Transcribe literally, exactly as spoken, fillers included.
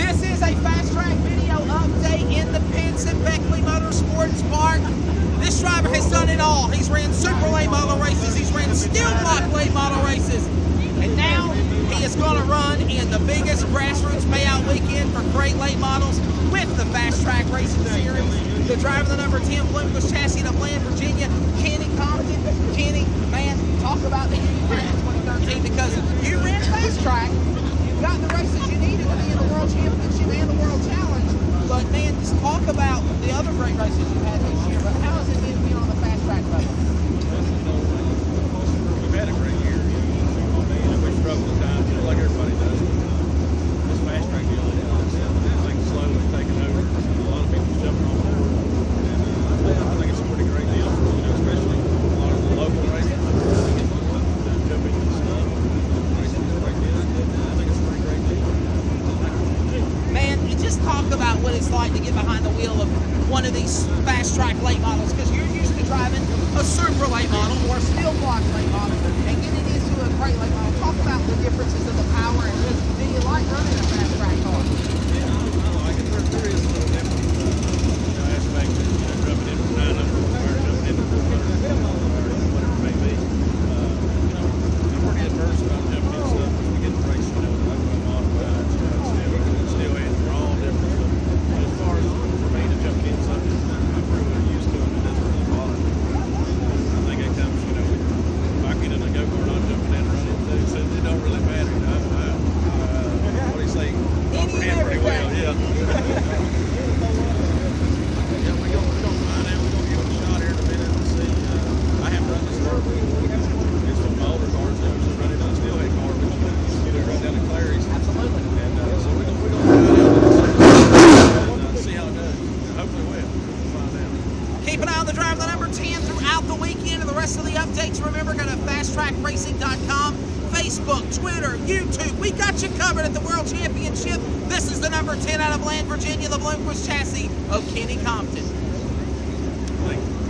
This is a fast track video update in the Pinson Beckley Motorsports Park. This driver has done it all. He's ran super late model races. He's ran steel block late model races. And now he is going to run in the biggest grassroots payout weekend for great late models with the Fast Track Racing Series. The driver, the number ten Bloomquist chassis of Bland, Virginia, Kenny Compton. Kenny, man, talk about the Union Grand in twenty thirteen because you ran Fast Track. You've got the races you needed to be in the World Championship and the World Challenge. But man, just talk about the other great races you've had this year. But how has it been being on the Fast Track level? We've had a great year. We struggled at times, you know, like everybody does. This Fast Track deal, it's like slowly taking over. A lot of people jumping on board. And uh, I think it's a pretty great deal, you know, especially a lot of the local races. Jumping and stuff. Racing is a great deal. I think it's a pretty great deal. Man, you just talk about what it's like to get behind the wheel of one of these Fast Track late models because you're used to driving a super late model or a steel block late model and getting into a great late model. Talk about the differences of the power and just do you like running a Fast Track car? Yeah, I like it. There, there is a little different uh, you know, aspect to, you know, jumping in from nine hundred or jumping into four hundred or whatever it may be. Uh, you know, I'm pretty adverse about jumping in stuff when we get to race, you know, like we modified, you know, still, still heads are all different. But as far as for me to jumping in something, I'm pretty used to it. It doesn't really bother me. I think it comes, you know, if I get in a go-kart, I'm jumping in and running too, so it don't really matter, you know. Uh, uh, what do you say? Comprehend pretty well, yeah. Yeah, we're going to find out. We're going to give it a shot here in a minute and see. Uh, I haven't run this car before. It's from my older cars. I was running on a steelhead car, but you know, run down to Clary's. Absolutely. And uh, so we're going we're going to find out and uh, see how it goes. Hopefully well. We'll find out. Keep an eye on the driver, the number ten, throughout the weekend and the rest of the updates. Remember, go to fast track racing dot com, Facebook, Twitter, YouTube. We got you covered at the World Championship. This is the number ten out of Bland, Virginia, the Bloomquist chassis of Kenny Compton. Thank you.